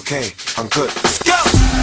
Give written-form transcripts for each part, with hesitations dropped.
okay, I'm good. Let's go!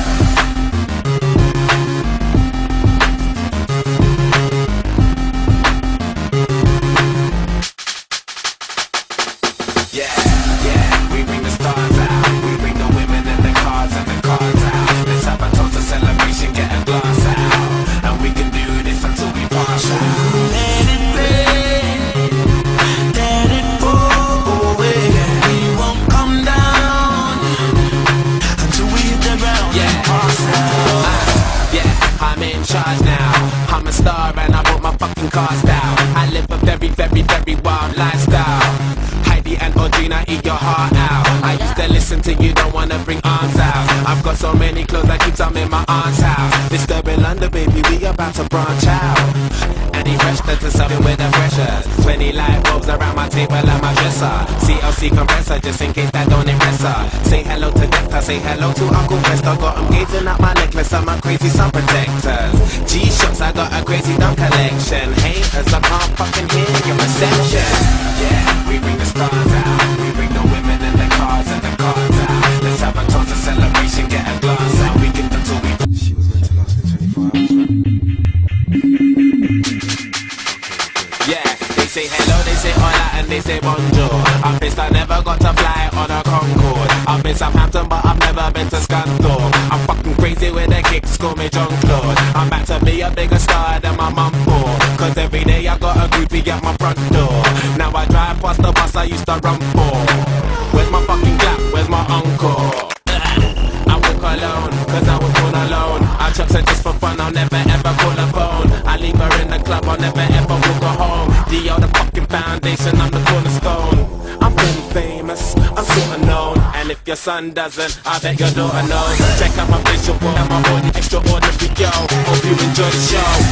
Yeah, yeah, we bring the stars out. We bring the women and the cars and the cars out. Let's have a toast, a celebration, get a glass out. And we can do this until we pass out. Let it rain, let it pour away. We won't come down until we hit the ground. Yeah, pass out. Yeah, I'm in charge now. I'm a star and I brought my fucking cars down. I live a very, very, very wild lifestyle. And Audrina, eat your heart out. I used to listen to you, don't wanna bring arms out. I've got so many clothes I keep some in my aunt's house. Disturbing London, baby, we about to branch out. And he freshed to something with the pressures. 20 light bulbs around my table and my dresser. CLC compressor, just in case that don't impress her. Say hello to Dexter, say hello to Uncle Fester. Got him gazing at my necklace and my crazy sun protectors. G-Shocks, I got a crazy dumb collection. Haters, I can't fucking hear your reception. Yeah, we bring the stars out. We bring the women and the cars and the cars out. Let's have a toast, a celebration, get a glass out. We can do till we... She was meant to last for 24 hours, right? Yeah, they say hello, they say hola, and they say bonjour. I'm pissed I never got to fly on a Concorde. I've been Southampton, but I've never been to Scunthorpe. I'm fucking crazy with the kicks, call me Jean-Claude. I'm back to be a bigger star than my mum for. Cause every day I got a groupie at my front door. Now I drive past the bus I used to run for. Where's my fucking gap? Where's my uncle? I walk alone, cause I was born alone. I trust her just for fun, I'll never ever call her phone. I leave her in the club, I'll never ever walk her home. D.O. the fucking foundation, I'm the cornerstone. I'm been famous, I'm sorta known. And if your son doesn't, I bet your daughter knows. Check out my visual and my body extraordinary, yo. Hope you enjoy the show.